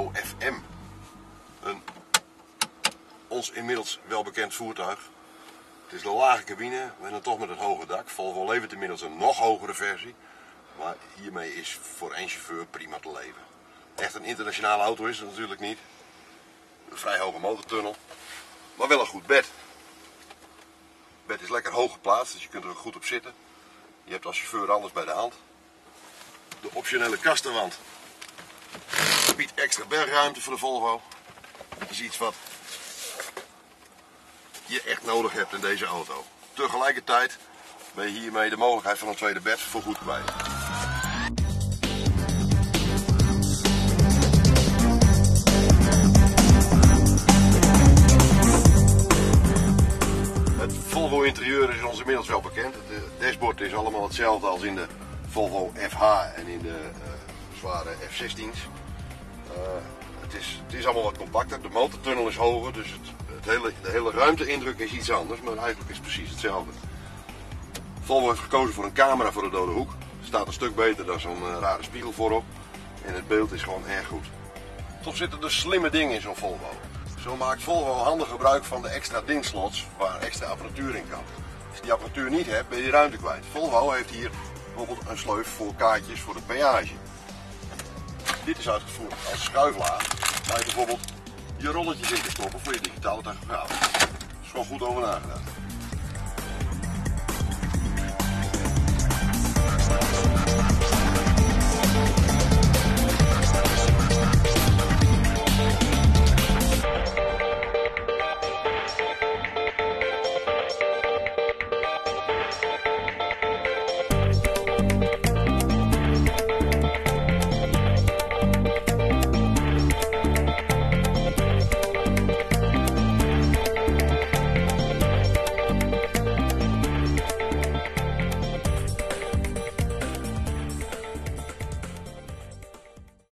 Volvo FM. Ons inmiddels welbekend voertuig. Het is de lage cabine, maar dan toch met het hoge dak. Volvo levert inmiddels een nog hogere versie. Maar hiermee is voor één chauffeur prima te leven. Echt een internationale auto is het natuurlijk niet. Een vrij hoge motortunnel. Maar wel een goed bed. Het bed is lekker hoog geplaatst, dus je kunt er ook goed op zitten. Je hebt als chauffeur alles bij de hand. De optionele kastenwand biedt extra bergruimte voor de Volvo. Dat is iets wat je echt nodig hebt in deze auto. Tegelijkertijd ben je hiermee de mogelijkheid van een tweede bed voorgoed kwijt. Het Volvo interieur is ons inmiddels wel bekend. Het dashboard is allemaal hetzelfde als in de Volvo FH en in de zware F16's. Het is allemaal wat compacter. De motortunnel is hoger, dus de hele ruimteindruk is iets anders, maar eigenlijk is het precies hetzelfde. Volvo heeft gekozen voor een camera voor de dode hoek. Het staat een stuk beter dan zo'n rare spiegel voorop. En het beeld is gewoon erg goed. Toch zitten er slimme dingen in zo'n Volvo. Zo maakt Volvo handig gebruik van de extra dingslots waar extra apparatuur in kan. Als je die apparatuur niet hebt, ben je die ruimte kwijt. Volvo heeft hier bijvoorbeeld een sleuf voor kaartjes voor de peage. Dit is uitgevoerd als schuiflaag, waar je bijvoorbeeld je rolletjes in te stoppen voor je digitale tachograaf. Er is gewoon goed over nagedacht.